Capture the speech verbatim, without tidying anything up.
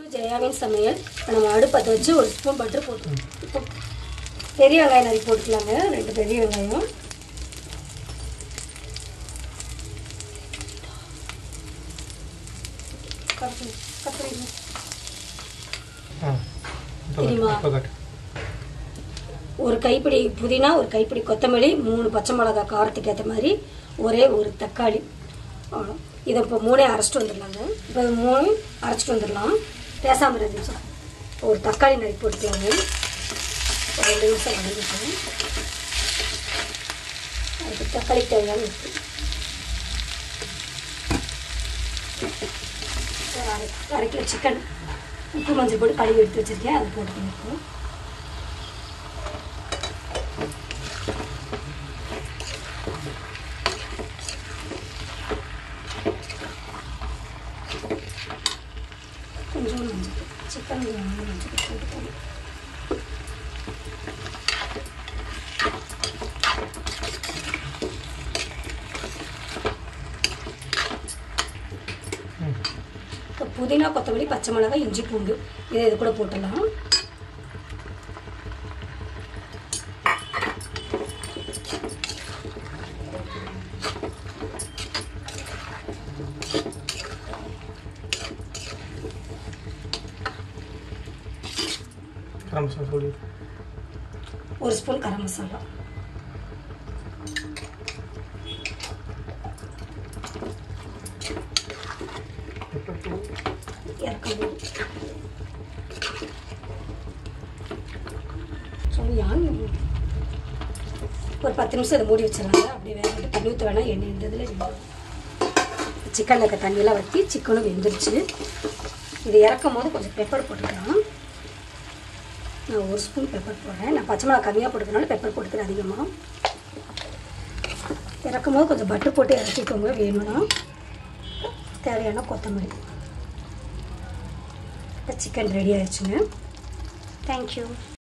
ஜெயாவின் சமையல். நம்ம அடுப்பத்தை வச்சு ஒரு ஸ்பூன் பட்டர் போட்டு இப்போ பெரிய வெங்காயம் நிறைய போட்டுக்கலாங்க. ரெண்டு பெரிய வெங்காயம் தெரியுமா, ஒரு கைப்பிடி புதினா, ஒரு கைப்பிடி கொத்தமல்லி, மூணு பச்சை மிளகா காரத்துக்கு ஏற்ற மாதிரி, ஒரே ஒரு தக்காளி. அவ்வளோ. இதை இப்போ மூணே அரைச்சிட்டு வந்துடலாங்க. இப்போ மூணு அரைச்சிட்டு வந்துடலாம். பேசாமல் ரெண்டு நிமிஷம் ஒரு தக்காளி நறுக்கி போட்டுக்கலாங்க. ஒரு ரெண்டு நிமிஷம் வதங்கிட்டோம். அதுக்கு தக்காளி தேவையான உப்பு, ஒரு அரை அரை கிலோ சிக்கன் உப்பு மஞ்சள் போட்டு கழுவி எடுத்து வச்சுருக்கேன். அதை போட்டுக்கணும். கொஞ்சம் மஞ்சள் சிக்கன் மஞ்சள் போட்டுக்கணும். இப்போ புதினா, கொத்தமல்லி, பச்சை மிளகாய், இஞ்சி, பூண்டு இதை இது கூட போட்டுடலாம். ஒரு ஸ்பூன் கரம் மசாலா, இறக்கணும். ஒரு பத்து நிமிஷம் இதை மூடி வச்சிடறாங்க. அப்படியே வேக தண்ணி ஊற்ற வேணாம். எண்ணெய் இந்த இதில் சிக்கனில் இருக்க தண்ணியெல்லாம் வற்றி சிக்கனும் வெந்துருச்சு. இது இறக்கும் போது கொஞ்சம் பெப்பர் போட்டுக்கலாம். நான் ஒரு ஸ்பூன் பெப்பர் போடுறேன். நான் பச்சை மிளகா கம்மியாக போட்டுக்கிறனால பெப்பர் போட்டுக்கிறேன் அதிகமாக. இறக்கும் போது கொஞ்சம் பட்டர் போட்டு இறக்கிக்கோங்க வேணும்னா. தேவையான கொத்தமல்லி. இப்போ சிக்கன் ரெடி ஆயிடுச்சுங்க. தேங்க்யூ.